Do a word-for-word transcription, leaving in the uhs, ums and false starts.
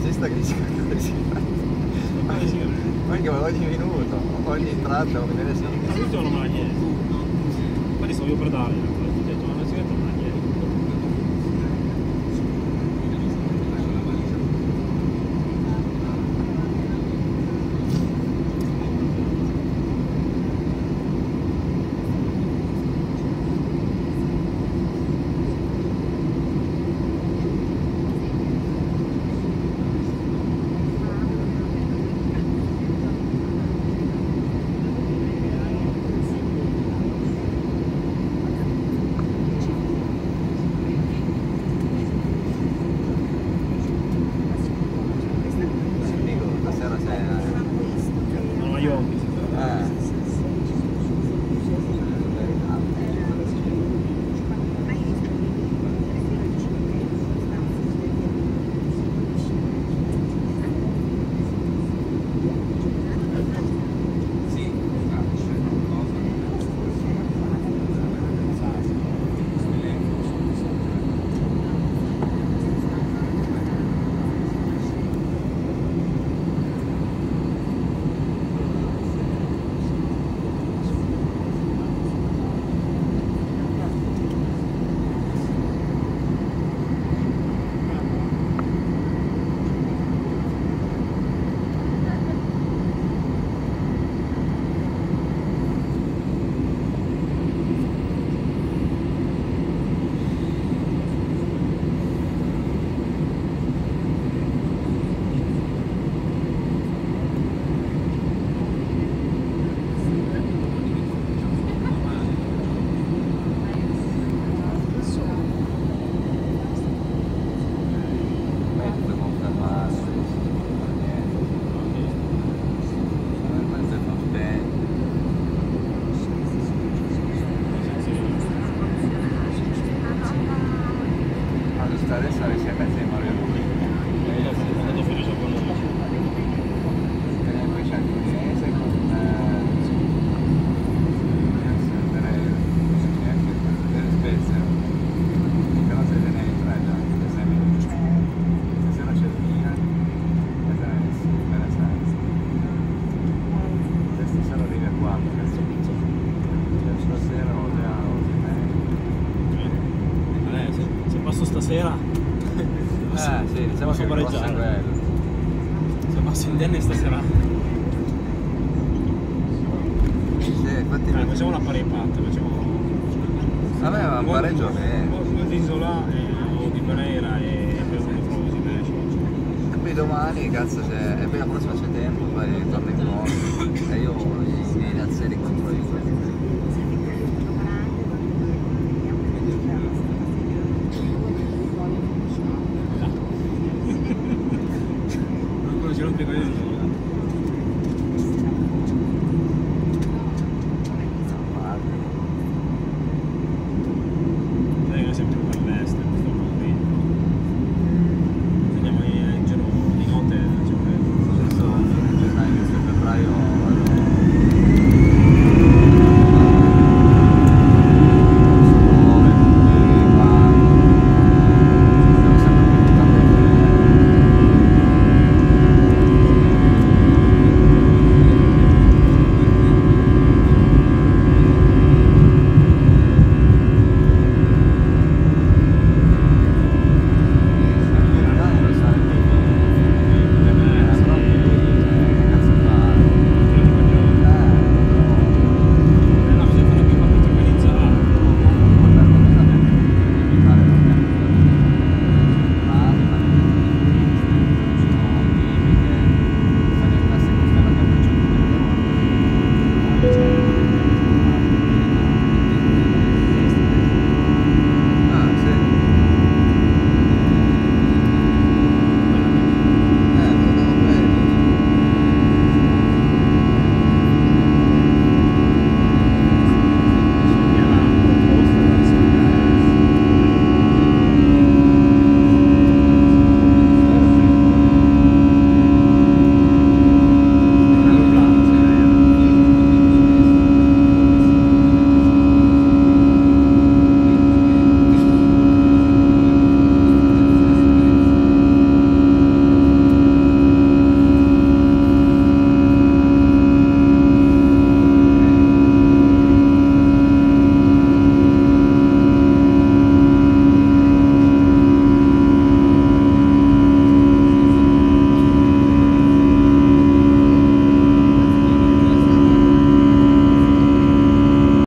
regista che dice che si fa. Anche ogni minuto, ogni tratto come deve essere. Ma lui non me la chiede. Infatti stavo io per dargli, ho detto ma la sigaretta non me la chiede. Adesso alle sei e mezza di Mario Lui. Sono andato felice con lui. E poi c'è il Udinese con delle Spezia. Però se te ne entra già, sei minuti. Stasera c'è il Milan e te ne essi, per esempio. Stasera arrivi a quattro, cazzo vince. Stasera o già o Se, se passo stasera eh sì, diciamo che il costo è quello. Se passo indenni stasera Sì, infatti eh, facciamo una pari patta, facciamo vabbè ma un pareggio bene. Un di Isola o di Pereira e poi uno provo si esce. E poi domani cazzo c'è. E poi la prossima c'è tempo, poi torno in nuovo e io i miei razzieri contro i